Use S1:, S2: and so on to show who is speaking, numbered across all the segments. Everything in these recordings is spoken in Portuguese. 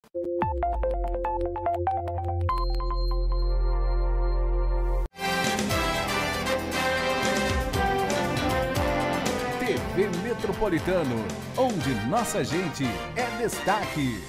S1: TV Metropolitano, onde nossa gente é destaque.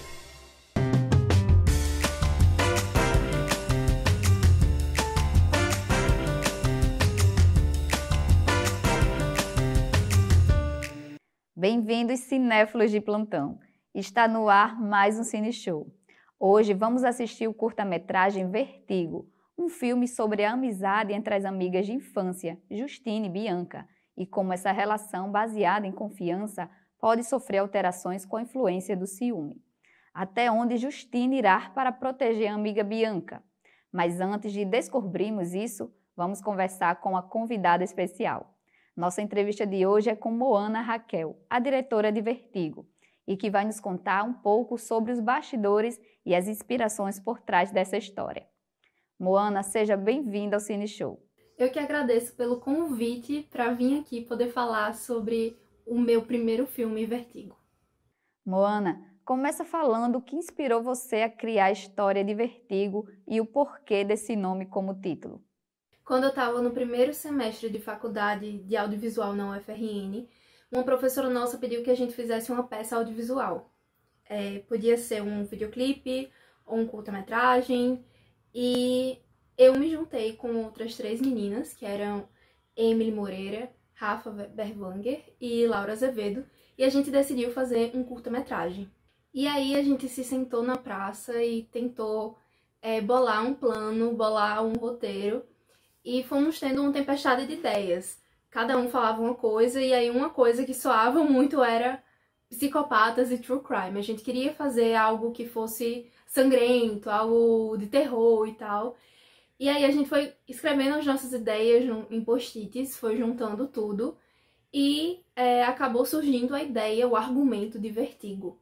S2: Bem-vindos, cinéfilos de plantão. Está no ar mais um Cine Show. Hoje vamos assistir o curta-metragem Vertigo, um filme sobre a amizade entre as amigas de infância, Justine e Bianca, e como essa relação baseada em confiança pode sofrer alterações com a influência do ciúme. Até onde Justine irá para proteger a amiga Bianca. Mas antes de descobrirmos isso, vamos conversar com a convidada especial. Nossa entrevista de hoje é com Moana Raquel, a diretora de Vertigo, e que vai nos contar um pouco sobre os bastidores e as inspirações por trás dessa história. Moana, seja bem-vinda ao Cine Show.
S3: Eu que agradeço pelo convite para vir aqui poder falar sobre o meu primeiro filme, Vertigo.
S2: Moana, começa falando o que inspirou você a criar a história de Vertigo e o porquê desse nome como título.
S3: Quando eu estava no primeiro semestre de faculdade de audiovisual na UFRN, uma professora nossa pediu que a gente fizesse uma peça audiovisual. Podia ser um videoclipe ou um curta-metragem, e eu me juntei com outras 3 meninas, que eram Emily Moreira, Rafa Berwanger e Laura Azevedo, e a gente decidiu fazer um curta-metragem. E aí a gente se sentou na praça e tentou bolar um plano, bolar um roteiro, e fomos tendo uma tempestade de ideias. Cada um falava uma coisa, e aí uma coisa que soava muito era psicopatas e true crime. A gente queria fazer algo que fosse sangrento, algo de terror e tal. E aí a gente foi escrevendo as nossas ideias em post-its, foi juntando tudo, e acabou surgindo a ideia, o argumento de Vertigo.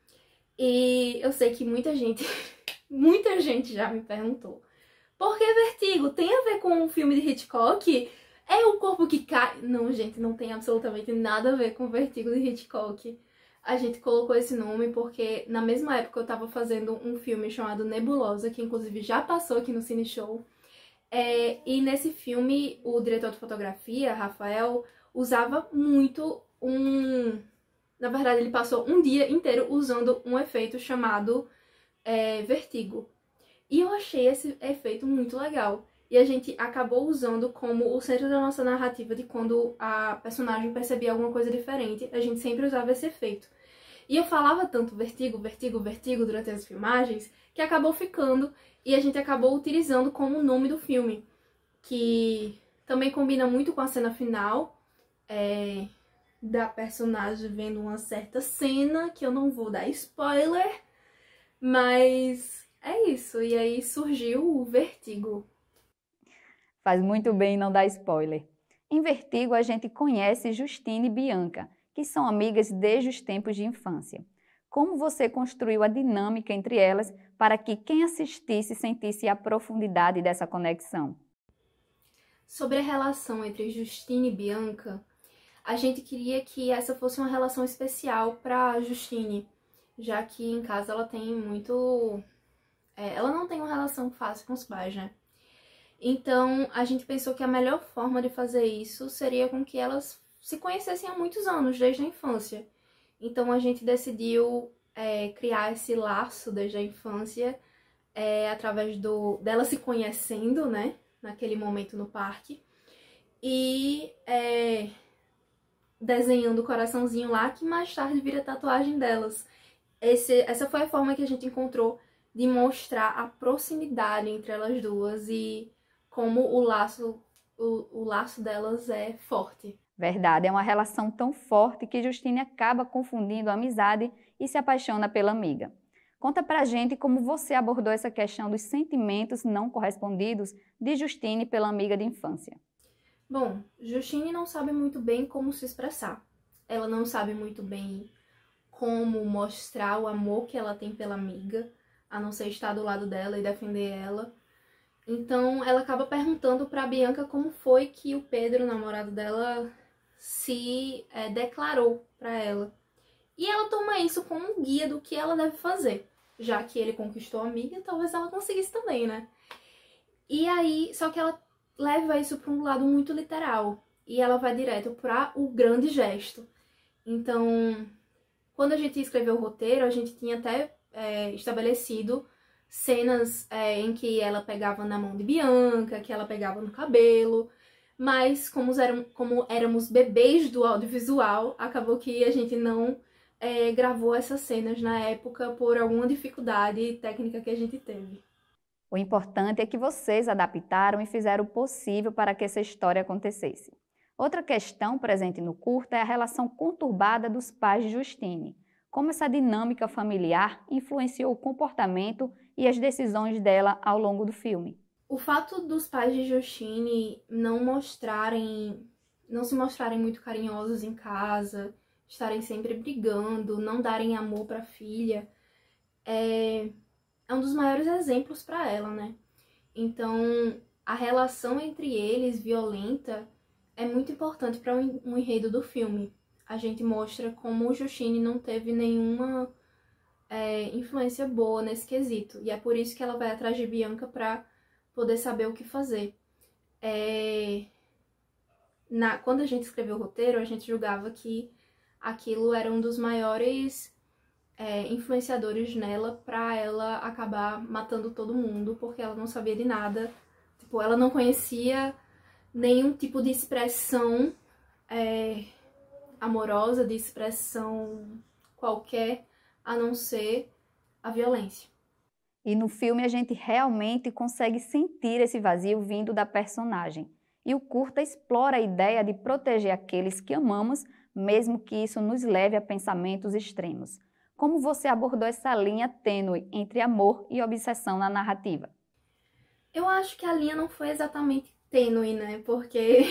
S3: E eu sei que muita gente já me perguntou: por que Vertigo? Tem a ver com o filme de Hitchcock? É o corpo que cai? Não, gente, não tem absolutamente nada a ver com o Vertigo de Hitchcock. A gente colocou esse nome porque na mesma época eu tava fazendo um filme chamado Nebulosa, que inclusive já passou aqui no Cine Show. E nesse filme, o diretor de fotografia, Rafael, usava muito Na verdade, ele passou um dia inteiro usando um efeito chamado vertigo. E eu achei esse efeito muito legal. E a gente acabou usando como o centro da nossa narrativa, de quando a personagem percebia alguma coisa diferente, a gente sempre usava esse efeito. E eu falava tanto vertigo, vertigo, vertigo durante as filmagens, que acabou ficando, e a gente acabou utilizando como o nome do filme, que também combina muito com a cena final, da personagem vendo uma certa cena, que eu não vou dar spoiler, mas é isso, e aí surgiu o Vertigo.
S2: Faz muito bem não dar spoiler. Em Vertigo a gente conhece Justine e Bianca, que são amigas desde os tempos de infância. Como você construiu a dinâmica entre elas para que quem assistisse sentisse a profundidade dessa conexão?
S3: Sobre a relação entre Justine e Bianca, a gente queria que essa fosse uma relação especial para Justine, já que em casa ela tem muito... ela não tem uma relação fácil com os pais, né? Então a gente pensou que a melhor forma de fazer isso seria com que elas se conhecessem há muitos anos, desde a infância. Então a gente decidiu criar esse laço desde a infância, através dela se conhecendo, né? Naquele momento no parque. E desenhando o coraçãozinho lá, que mais tarde vira tatuagem delas. Essa foi a forma que a gente encontrou de mostrar a proximidade entre elas duas e como o laço delas é forte.
S2: Verdade, é uma relação tão forte que Justine acaba confundindo a amizade e se apaixona pela amiga. Conta pra gente como você abordou essa questão dos sentimentos não correspondidos de Justine pela amiga de infância.
S3: Bom, Justine não sabe muito bem como se expressar. Ela não sabe muito bem como mostrar o amor que ela tem pela amiga, a não ser estar do lado dela e defender ela. Então ela acaba perguntando pra Bianca como foi que o Pedro, o namorado dela, se declarou pra ela. E ela toma isso como um guia do que ela deve fazer. já que ele conquistou a amiga, talvez ela conseguisse também, né? E aí, só que ela leva isso para um lado muito literal, e ela vai direto para o grande gesto. Então, quando a gente escreveu o roteiro, a gente tinha até estabelecido cenas em que ela pegava na mão de Bianca, que ela pegava no cabelo, mas como éramos bebês do audiovisual, acabou que a gente não gravou essas cenas na época por alguma dificuldade técnica que a gente teve.
S2: O importante é que vocês adaptaram e fizeram o possível para que essa história acontecesse. Outra questão presente no curta é a relação conturbada dos pais de Justine. Como essa dinâmica familiar influenciou o comportamento e as decisões dela ao longo do filme.
S3: O fato dos pais de Justine não se mostrarem muito carinhosos em casa, estarem sempre brigando, não darem amor para a filha, é um dos maiores exemplos para ela, né? Então, a relação entre eles, violenta, é muito importante para um enredo do filme. A gente mostra como Justine não teve nenhuma influência boa nesse quesito. E é por isso que ela vai atrás de Bianca para poder saber o que fazer. Quando a gente escreveu o roteiro, a gente julgava que aquilo era um dos maiores influenciadores nela para ela acabar matando todo mundo, porque ela não sabia de nada. Tipo, ela não conhecia nenhum tipo de expressão amorosa, de expressão qualquer, a não ser a violência.
S2: E no filme a gente realmente consegue sentir esse vazio vindo da personagem. E o curta explora a ideia de proteger aqueles que amamos, mesmo que isso nos leve a pensamentos extremos. Como você abordou essa linha tênue entre amor e obsessão na narrativa?
S3: Eu acho que a linha não foi exatamente tênue, né? Porque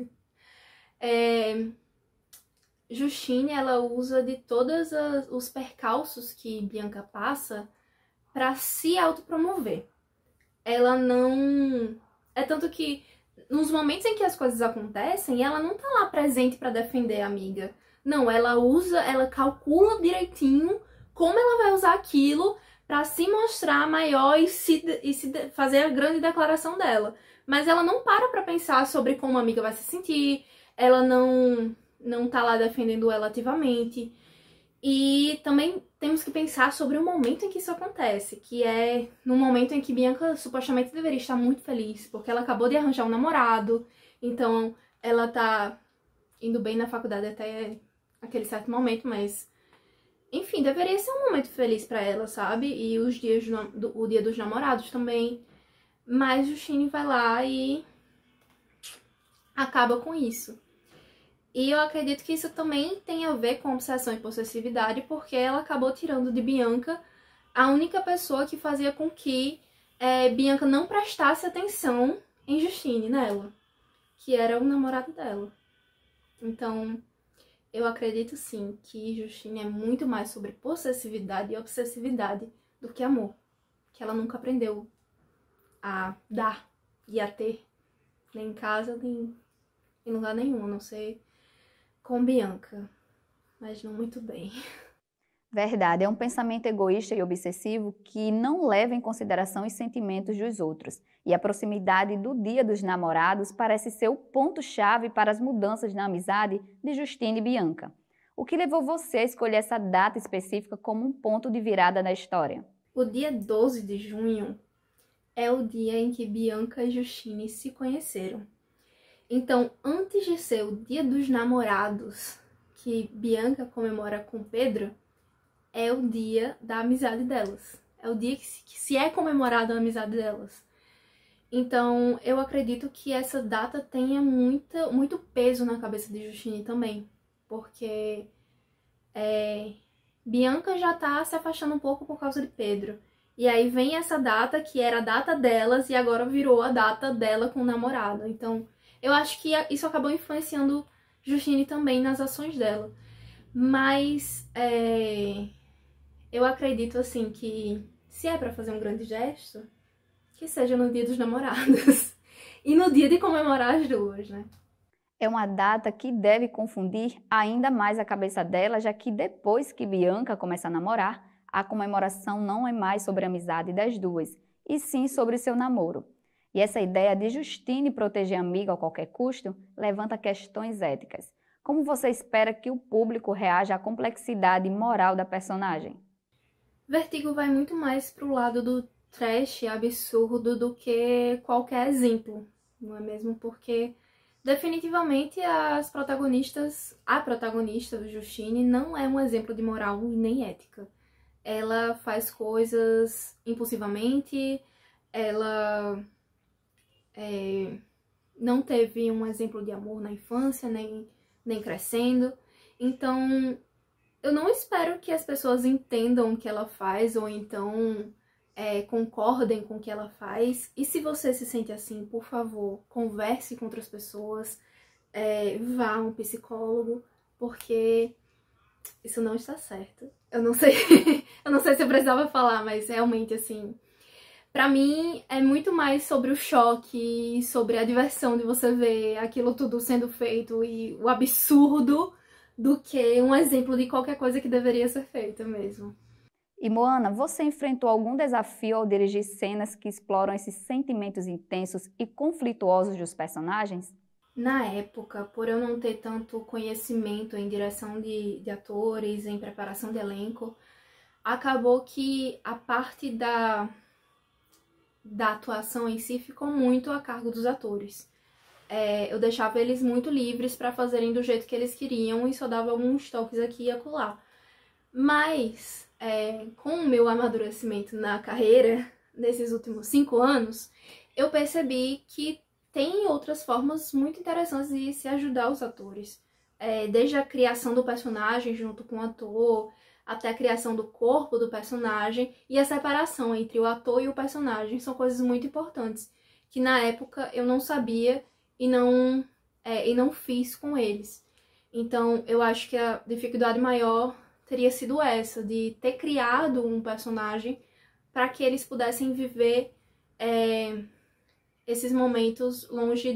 S3: Justine, ela usa de todos os percalços que Bianca passa para se autopromover. Ela não... É tanto que nos momentos em que as coisas acontecem, ela não tá lá presente para defender a amiga. Não, ela calcula direitinho como ela vai usar aquilo para se mostrar maior e fazer a grande declaração dela. Mas ela não para pensar sobre como a amiga vai se sentir, ela não tá lá defendendo ela ativamente. E também temos que pensar sobre o momento em que isso acontece, que é no momento em que Bianca supostamente deveria estar muito feliz, porque ela acabou de arranjar um namorado, então ela tá indo bem na faculdade até aquele certo momento, mas enfim, deveria ser um momento feliz pra ela, sabe? E os dias o dia dos namorados também. Mas Justine vai lá e acaba com isso. E eu acredito que isso também tem a ver com obsessão e possessividade, porque ela acabou tirando de Bianca a única pessoa que fazia com que Bianca não prestasse atenção em Justine, nela, que era o namorado dela. Então, eu acredito sim que Justine é muito mais sobre possessividade e obsessividade do que amor, que ela nunca aprendeu a dar e a ter, nem em casa, nem em lugar nenhum, a não ser com Bianca, mas não muito bem.
S2: Verdade, é um pensamento egoísta e obsessivo que não leva em consideração os sentimentos dos outros. E a proximidade do Dia dos Namorados parece ser o ponto-chave para as mudanças na amizade de Justine e Bianca. O que levou você a escolher essa data específica como um ponto de virada na história?
S3: O dia 12 de junho é o dia em que Bianca e Justine se conheceram. Então, antes de ser o Dia dos Namorados, que Bianca comemora com Pedro, é o dia da amizade delas. É o dia que se é comemorada a amizade delas. Então, eu acredito que essa data tenha muito peso na cabeça de Justine também. Porque Bianca já tá se afastando um pouco por causa de Pedro. E aí vem essa data que era a data delas e agora virou a data dela com o namorado. Então, eu acho que isso acabou influenciando Justine também nas ações dela. Mas eu acredito, assim, que se é pra fazer um grande gesto, que seja no Dia dos Namorados. E no dia de comemorar as duas, né?
S2: É uma data que deve confundir ainda mais a cabeça dela, já que depois que Bianca começa a namorar, A comemoração não é mais sobre a amizade das duas, e sim sobre seu namoro. E essa ideia de Justine proteger a amiga a qualquer custo levanta questões éticas. Como você espera que o público reaja à complexidade moral da personagem?
S3: Vertigo vai muito mais pro lado do trash absurdo do que qualquer exemplo, não é mesmo? Porque definitivamente a protagonista, Justine, não é um exemplo de moral e nem ética. Ela faz coisas impulsivamente, ela não teve um exemplo de amor na infância, nem crescendo. Então, eu não espero que as pessoas entendam o que ela faz ou então concordem com o que ela faz. E se você se sente assim, por favor, converse com outras pessoas, vá a um psicólogo, porque isso não está certo. Eu não sei, eu não sei se eu precisava falar, mas realmente assim, pra mim é muito mais sobre o choque, sobre a diversão de você ver aquilo tudo sendo feito e o absurdo do que um exemplo de qualquer coisa que deveria ser feita mesmo.
S2: E Moana, você enfrentou algum desafio ao dirigir cenas que exploram esses sentimentos intensos e conflituosos dos personagens?
S3: Na época, por eu não ter tanto conhecimento em direção de atores, em preparação de elenco, acabou que a parte da atuação em si ficou muito a cargo dos atores. Eu deixava eles muito livres para fazerem do jeito que eles queriam e só dava alguns toques aqui e acolá. Mas, com o meu amadurecimento na carreira, nesses últimos 5 anos, eu percebi que tem outras formas muito interessantes de se ajudar os atores. Desde a criação do personagem junto com o ator, até a criação do corpo do personagem e a separação entre o ator e o personagem são coisas muito importantes, que na época eu não sabia e não fiz com eles. Então eu acho que a dificuldade maior teria sido essa, de ter criado um personagem para que eles pudessem viver esses momentos longe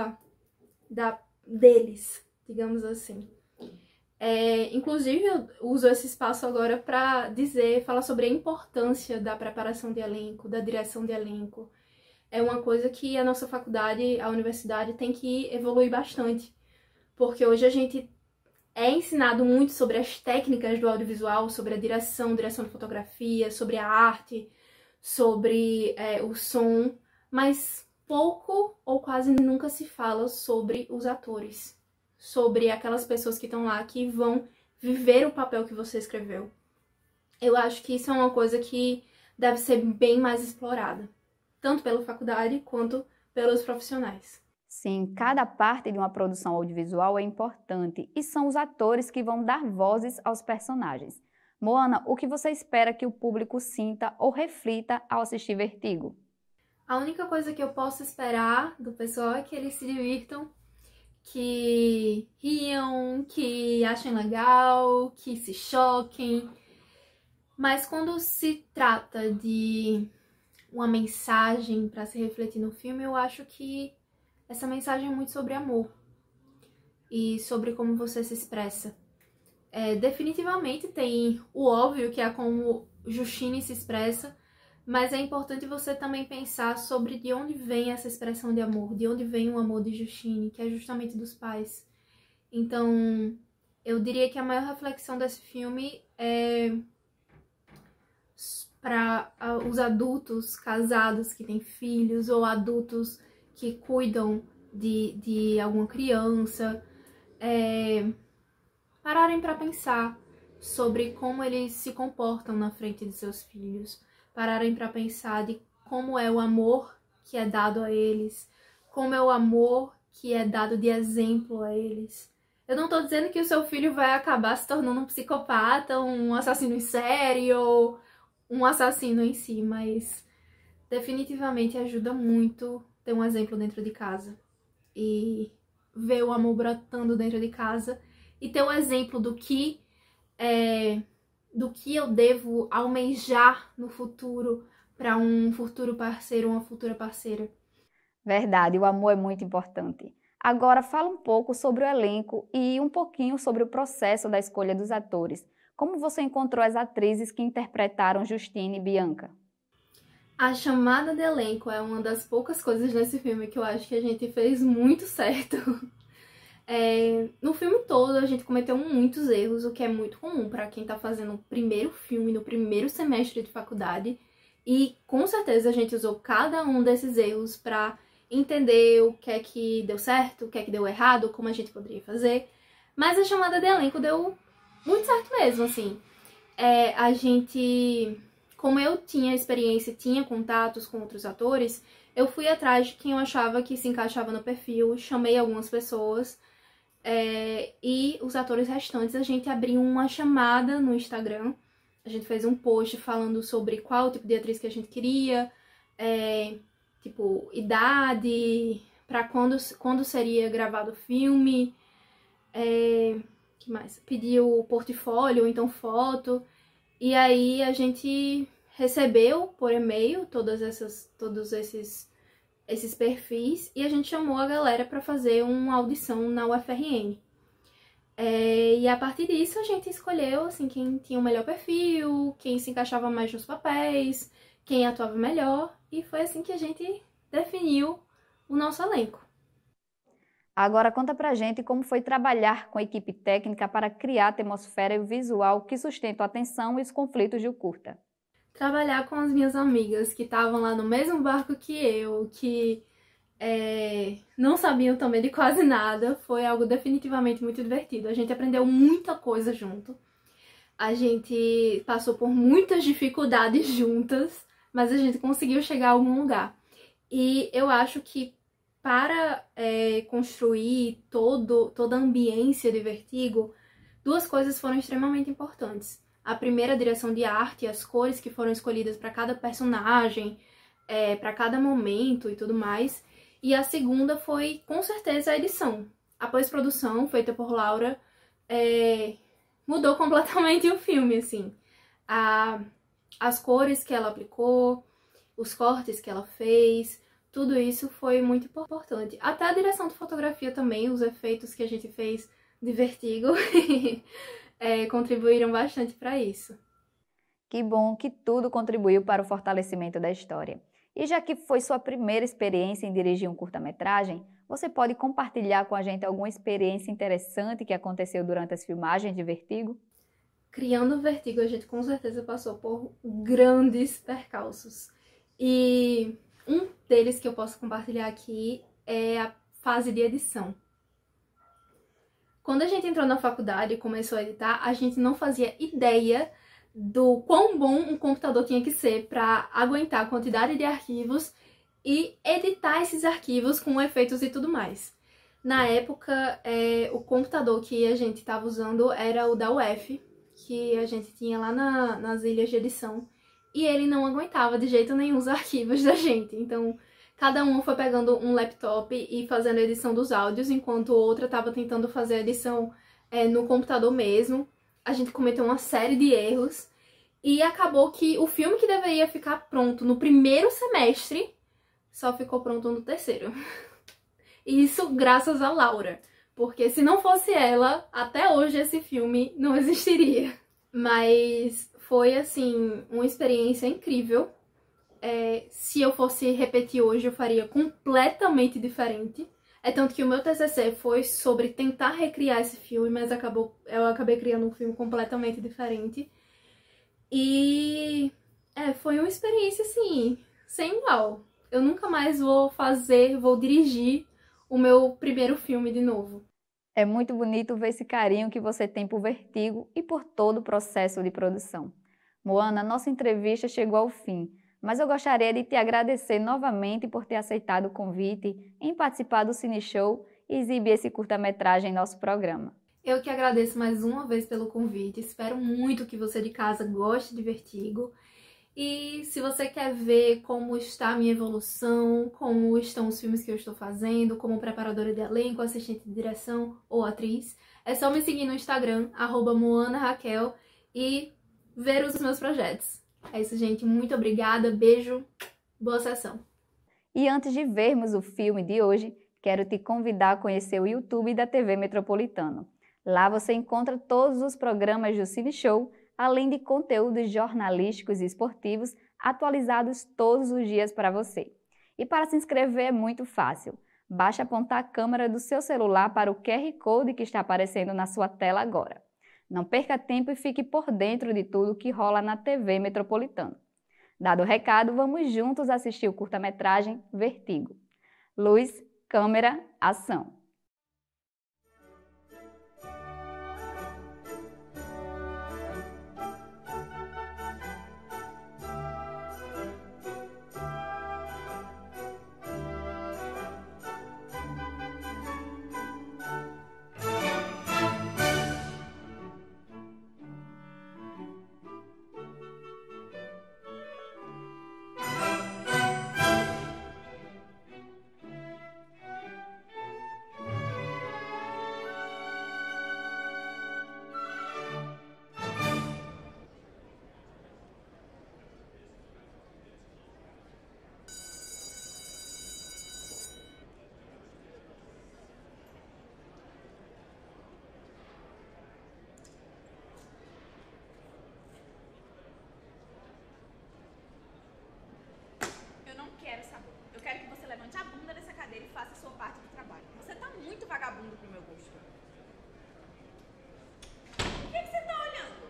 S3: deles, digamos assim. Inclusive, eu uso esse espaço agora para falar sobre a importância da preparação de elenco, da direção de elenco. É uma coisa que a nossa faculdade, a universidade, tem que evoluir bastante. Porque hoje a gente é ensinado muito sobre as técnicas do audiovisual, sobre a direção de fotografia, sobre a arte, sobre o som, mas pouco ou quase nunca se fala sobre os atores, sobre aquelas pessoas que estão lá, que vão viver o papel que você escreveu. Eu acho que isso é uma coisa que deve ser bem mais explorada, tanto pela faculdade quanto pelos profissionais.
S2: Sim, cada parte de uma produção audiovisual é importante e são os atores que vão dar vozes aos personagens. Moana, o que você espera que o público sinta ou reflita ao assistir Vertigo?
S3: A única coisa que eu posso esperar do pessoal é que eles se divirtam, que riam, que achem legal, que se choquem. Mas quando se trata de uma mensagem para se refletir no filme, eu acho que essa mensagem é muito sobre amor e sobre como você se expressa. Definitivamente tem o óbvio, que é como Justine se expressa, mas é importante você também pensar sobre de onde vem essa expressão de amor, de onde vem o amor de Justine, que é justamente dos pais. Então, eu diria que a maior reflexão desse filme é para os adultos casados que têm filhos ou adultos que cuidam de alguma criança, pararem para pensar sobre como eles se comportam na frente de seus filhos, pararem para pensar de como é o amor que é dado a eles, como é o amor que é dado de exemplo a eles. Eu não tô dizendo que o seu filho vai acabar se tornando um psicopata, um assassino em série ou um assassino em si, mas definitivamente ajuda muito ter um exemplo dentro de casa e ver o amor brotando dentro de casa e ter um exemplo do que eu devo almejar no futuro para um futuro parceiro ou uma futura parceira.
S2: Verdade, o amor é muito importante. Agora fala um pouco sobre o elenco e um pouquinho sobre o processo da escolha dos atores. Como você encontrou as atrizes que interpretaram Justine e Bianca?
S3: A chamada de elenco é uma das poucas coisas nesse filme que eu acho que a gente fez muito certo. No filme todo a gente cometeu muitos erros, o que é muito comum para quem tá fazendo o primeiro filme no primeiro semestre de faculdade. E com certeza a gente usou cada um desses erros para entender o que é que deu certo, o que é que deu errado, como a gente poderia fazer. Mas a chamada de elenco deu muito certo mesmo, assim. A gente, como eu tinha experiência e tinha contatos com outros atores, eu fui atrás de quem eu achava que se encaixava no perfil, chamei algumas pessoas, e os atores restantes a gente abriu uma chamada no Instagram. A gente fez um post falando sobre qual tipo de atriz que a gente queria, tipo, idade, pra quando seria gravado o filme, que mais? Pediu portfólio, então foto, e aí a gente recebeu por e-mail todos esses perfis e a gente chamou a galera para fazer uma audição na UFRN. E a partir disso a gente escolheu assim, quem tinha o melhor perfil, quem se encaixava mais nos papéis, quem atuava melhor, e foi assim que a gente definiu o nosso elenco.
S2: Agora conta pra gente como foi trabalhar com a equipe técnica para criar a atmosfera e o visual que sustentam a tensão e os conflitos de O Curta.
S3: Trabalhar com as minhas amigas que estavam lá no mesmo barco que eu, que não sabiam também de quase nada, foi algo definitivamente muito divertido. A gente aprendeu muita coisa junto, a gente passou por muitas dificuldades juntas, mas a gente conseguiu chegar a algum lugar. E eu acho que para construir toda a ambiência de Vertigo, duas coisas foram extremamente importantes. A primeira, a direção de arte, as cores que foram escolhidas para cada personagem, para cada momento e tudo mais. E a segunda foi, com certeza, a edição. A pós-produção, feita por Laura, mudou completamente o filme, assim. As cores que ela aplicou, os cortes que ela fez, tudo isso foi muito importante. Até a direção de fotografia também, os efeitos que a gente fez de Vertigo contribuíram bastante para isso.
S2: Que bom que tudo contribuiu para o fortalecimento da história. E já que foi sua primeira experiência em dirigir um curta-metragem, você pode compartilhar com a gente alguma experiência interessante que aconteceu durante as filmagens de Vertigo?
S3: Criando o Vertigo, a gente com certeza passou por grandes percalços. E um deles que eu posso compartilhar aqui é a fase de edição. Quando a gente entrou na faculdade e começou a editar, a gente não fazia ideia do quão bom um computador tinha que ser para aguentar a quantidade de arquivos e editar esses arquivos com efeitos e tudo mais. Na época, o computador que a gente estava usando era o da UF, que a gente tinha lá nas ilhas de edição, e ele não aguentava de jeito nenhum os arquivos da gente. Então, cada um foi pegando um laptop e fazendo a edição dos áudios, enquanto outra estava tentando fazer a edição no computador mesmo. A gente cometeu uma série de erros e acabou que o filme que deveria ficar pronto no primeiro semestre só ficou pronto no terceiro. E isso graças a Laura, porque se não fosse ela, até hoje esse filme não existiria. Mas foi, assim, uma experiência incrível. Se eu fosse repetir hoje, eu faria completamente diferente. Tanto que o meu TCC foi sobre tentar recriar esse filme, mas eu acabei criando um filme completamente diferente. E foi uma experiência, assim, sem igual. Eu nunca mais vou dirigir o meu primeiro filme de novo.
S2: É muito bonito ver esse carinho que você tem por Vertigo e por todo o processo de produção. Moana, nossa entrevista chegou ao fim, mas eu gostaria de te agradecer novamente por ter aceitado o convite em participar do Cine Show e exibir esse curta-metragem em nosso programa.
S3: Eu que agradeço mais uma vez pelo convite, espero muito que você de casa goste de Vertigo. E se você quer ver como está a minha evolução, como estão os filmes que eu estou fazendo, como preparadora de elenco, assistente de direção ou atriz, é só me seguir no Instagram, @MoanaRaquel, e ver os meus projetos. É isso, gente. Muito obrigada. Beijo. Boa sessão.
S2: E antes de vermos o filme de hoje, quero te convidar a conhecer o YouTube da TV Metropolitano. Lá você encontra todos os programas do Cine Show, além de conteúdos jornalísticos e esportivos atualizados todos os dias para você. E para se inscrever é muito fácil. Basta apontar a câmera do seu celular para o QR Code que está aparecendo na sua tela agora. Não perca tempo e fique por dentro de tudo que rola na TV Metropolitana. Dado o recado, vamos juntos assistir o curta-metragem Vertigo. Luz, câmera, ação!
S4: Quero saber. Eu quero que você levante a bunda dessa cadeira e faça a sua parte do trabalho. Você tá muito vagabundo pro meu gosto. O que você tá olhando?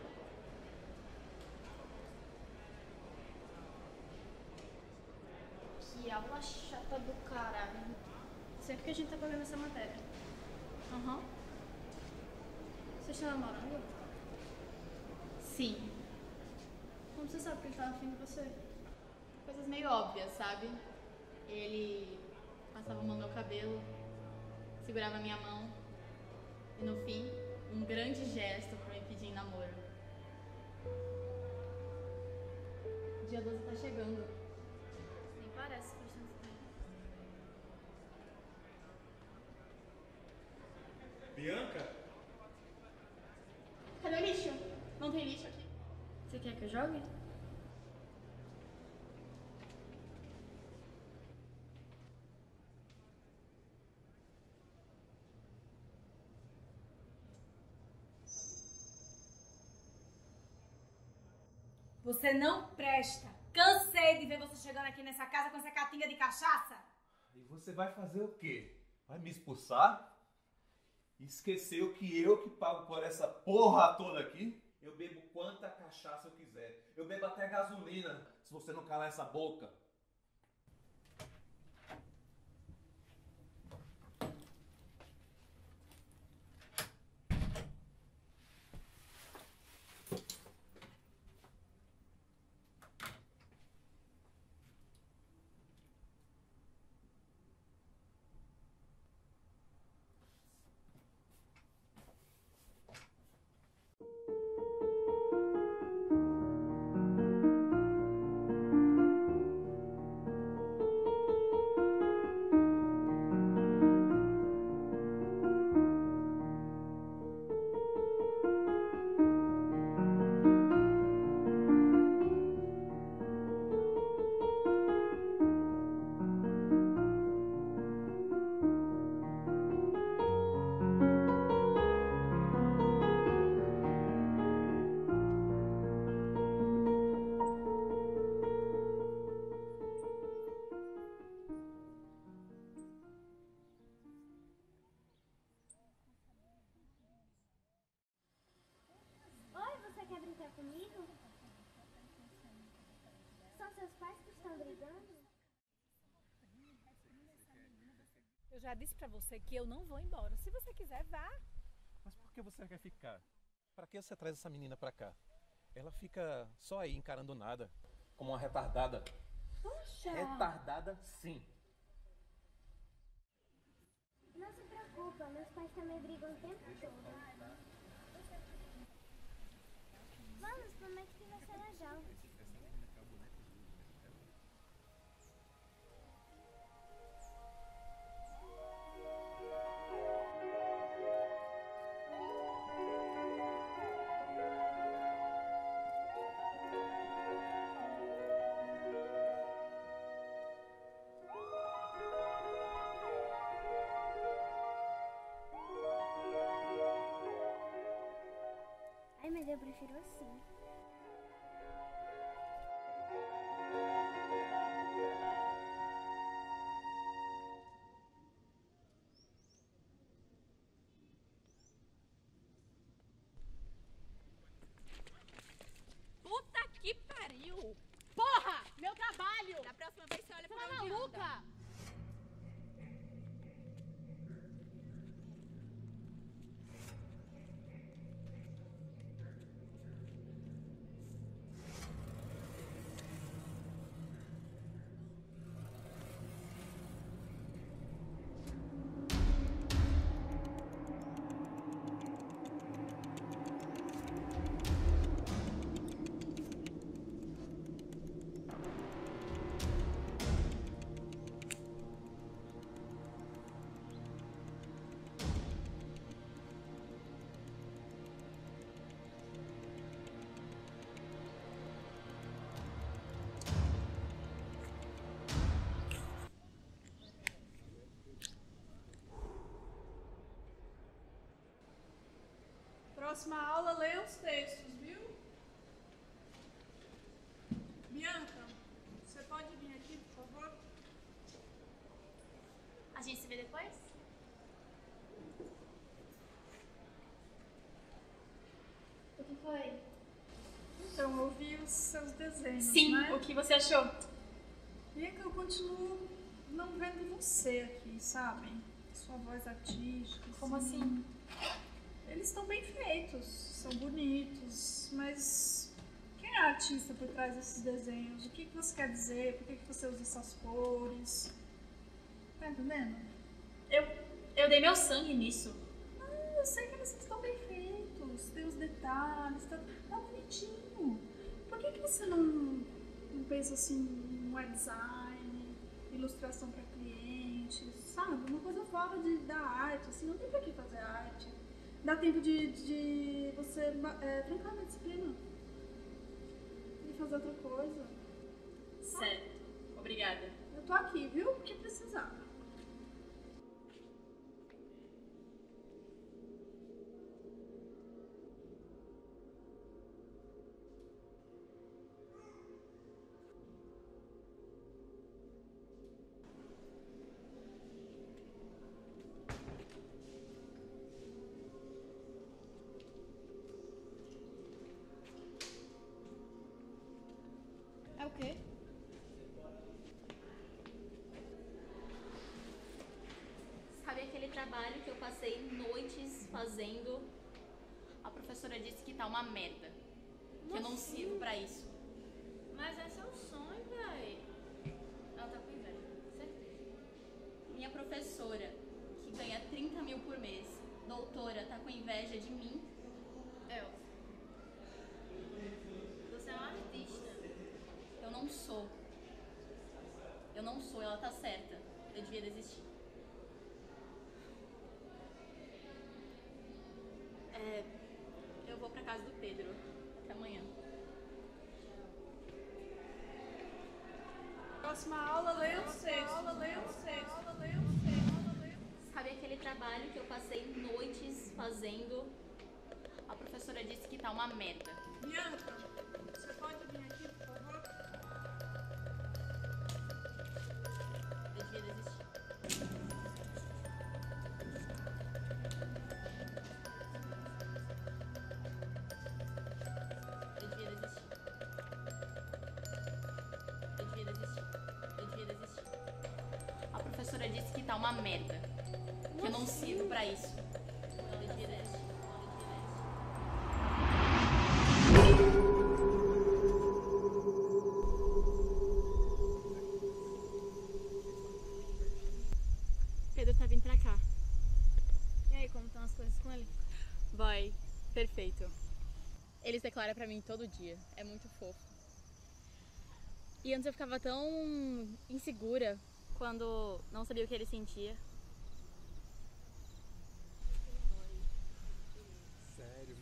S5: Que aula chata do caralho. Sempre que a gente tá pagando essa matéria.
S4: Aham.
S5: Vocês estão namorando?
S4: Sim.
S5: Como você sabe que ele tá afim de você?
S4: Coisas meio óbvias, sabe? Ele passava a mão no meu cabelo, segurava minha mão e no fim, um grande gesto pra me pedir em namoro. O dia 12 tá chegando.
S5: Nem parece faz tanto tempo.
S6: Bianca?
S4: Cadê o lixo? Não tem lixo aqui.
S5: Você quer que eu jogue?
S7: Você não presta. Cansei de ver você chegando aqui nessa casa com essa catinga de cachaça.
S6: E você vai fazer o quê? Vai me expulsar? Esqueceu que eu que pago por essa porra toda aqui? Eu bebo quanta cachaça eu quiser. Eu bebo até gasolina, se você não calar essa boca.
S8: Quer brincar comigo? São seus pais que estão brigando?
S7: Eu já disse pra você que eu não vou embora. Se você quiser, vá.
S6: Mas por que você quer ficar? Pra que você traz essa menina pra cá? Ela fica só aí encarando nada, como uma retardada.
S7: Poxa!
S6: Retardada sim.
S8: Não se preocupa, meus pais também brigam o tempo todo. Vamos, prometo que vai ser legal.
S9: Próxima aula, leia os textos, viu? Bianca, você pode vir aqui, por favor?
S5: A gente se vê depois? O que foi?
S9: Então, eu vi os seus desenhos,
S5: Sim,
S9: né?
S5: o que você achou?
S9: Bianca, eu continuo não vendo você aqui, sabe? Sua voz artística.
S5: Como assim?
S9: Eles estão bem feitos, são bonitos, mas quem é a artista por trás desses desenhos? O que você quer dizer? Por que você usa essas cores? Tá entendendo?
S5: Eu dei meu sangue nisso.
S9: Eu sei que eles estão bem feitos, tem os detalhes, tá bonitinho. Por que você não pensa assim em web design, ilustração para clientes, sabe? Uma coisa fora da arte, assim, não tem pra que fazer arte. Dá tempo de você trancar na disciplina e fazer outra coisa.
S5: Certo, obrigada.
S9: Eu tô aqui, viu? O que precisar.
S5: É o quê? Sabe aquele trabalho que eu passei noites fazendo? A professora disse que tá uma merda. Que eu não sirvo pra isso.
S4: Mas é seu sonho, véi.
S5: Ela tá com inveja, certeza. Minha professora, que ganha 30 mil por mês, doutora, tá com inveja de mim.
S4: Elsa, você é uma artista.
S5: Eu não sou. Eu não sou, ela tá certa. Eu devia desistir. Eu vou pra casa do Pedro. Até amanhã.
S9: Próxima aula, leia os textos.
S5: Sabe aquele trabalho que eu passei noites fazendo? A professora disse que tá uma merda.
S9: Bianca, você pode vir aqui, por favor?
S5: Eu devia desistir. Eu devia desistir. A professora disse que tá uma merda. Que eu não sirvo pra isso. Eu devia desistir. Pedro tá vindo pra cá.
S4: E aí, como estão as coisas com ele?
S5: Vai, perfeito. Eles declaram pra mim todo dia. É muito fofo. E antes eu ficava tão insegura quando não sabia o que ele sentia.
S6: Sério?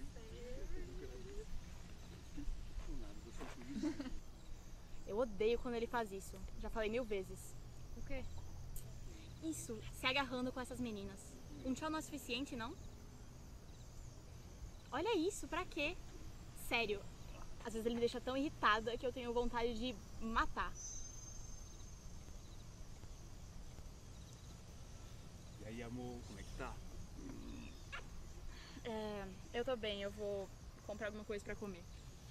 S5: Eu odeio quando ele faz isso. Já falei 1000 vezes.
S4: O quê?
S5: Isso, se agarrando com essas meninas. Um tchau não é suficiente, não? Olha isso, pra quê? Sério, às vezes ele me deixa tão irritada que eu tenho vontade de matar.
S6: E aí, amor, como é que tá?
S5: Eu tô bem, eu vou comprar alguma coisa pra comer.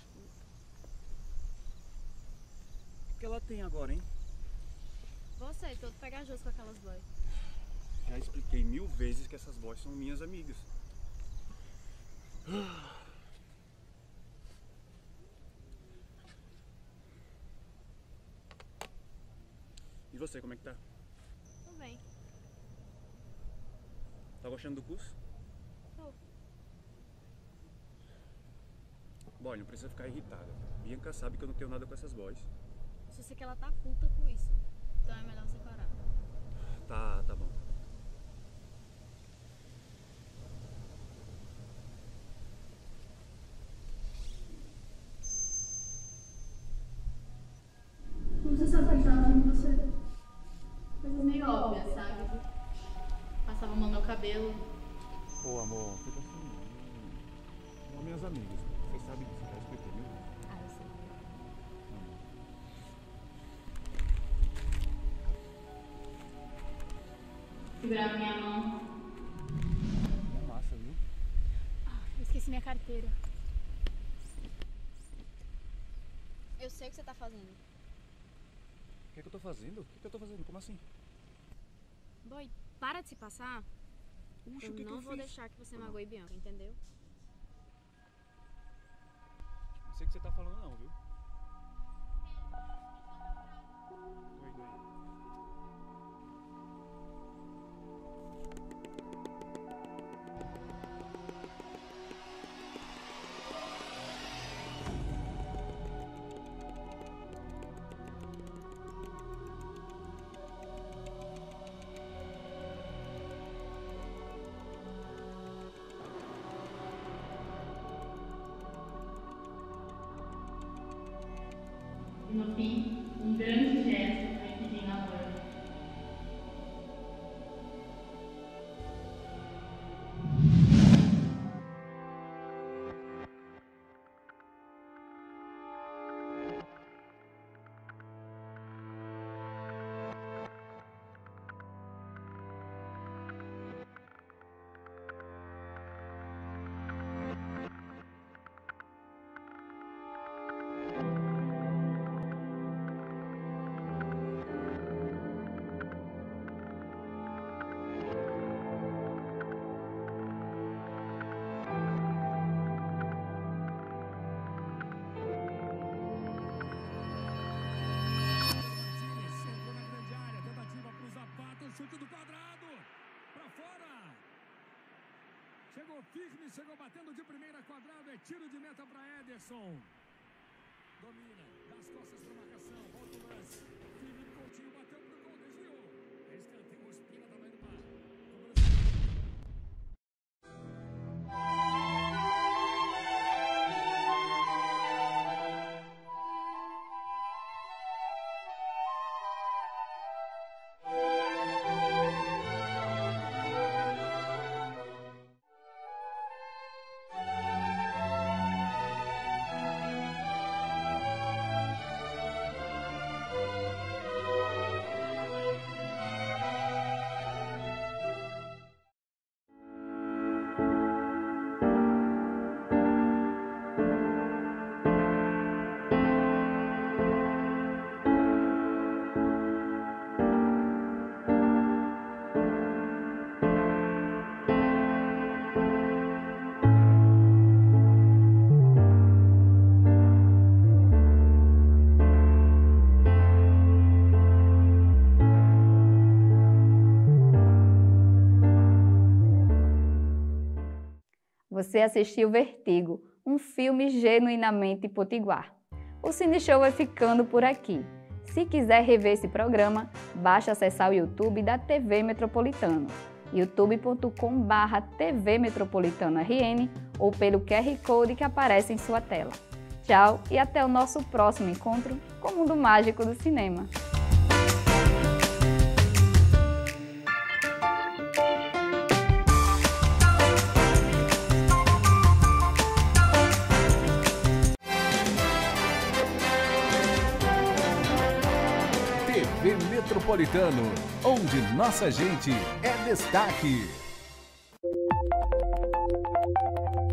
S6: O que ela tem agora, hein?
S4: Você, todo pegajoso com aquelas boys.
S6: Já expliquei 1000 vezes que essas boys são minhas amigas. E você, como é que tá?
S4: Tudo bem.
S6: Tá gostando do curso?
S4: Tô.
S6: Bom, não precisa ficar irritada. Bianca sabe que eu não tenho nada com essas boys.
S4: Só sei que ela tá puta com isso. Então é melhor separar.
S6: Tá bom.
S9: Você sabe que ela tem você?
S4: Coisas meio óbvias, sabe? Passava a mão no meu cabelo.
S6: Pô, amor, fica assim.
S10: amigos. Você sabe disso, já expliquei, viu?
S5: Ah, eu sei.
S4: Segurava minha mão.
S10: Massa, viu?
S5: Eu esqueci minha carteira. Eu sei o que você tá fazendo.
S10: O que é que eu tô fazendo? O que é que eu tô fazendo? Como assim?
S5: Boy, para de se passar.
S10: Puxa,
S5: Eu
S10: o que
S5: não
S10: que eu
S5: vou
S10: fiz?
S5: deixar que você magoe Bianca, entendeu?
S10: Não sei o que você tá falando não, viu? Tô indo aí.
S4: E no fim, um grande gesto para impedir namoro.
S11: Chegou firme, chegou batendo de primeira quadrado, é tiro de meta para Ederson. Domina, das costas para marcação, volta o lance. Felipe Coutinho bateu pro gol, desviou. Escanteio, Ospina também no mar.
S2: Você assistiu Vertigo, um filme genuinamente potiguar. O Cine Show vai ficando por aqui. Se quiser rever esse programa, basta acessar o YouTube da TV Metropolitano, youtube.com/TV Metropolitano RN ou pelo QR Code que aparece em sua tela. Tchau e até o nosso próximo encontro com o mundo mágico do cinema.
S1: TV Metropolitano, onde nossa gente é destaque.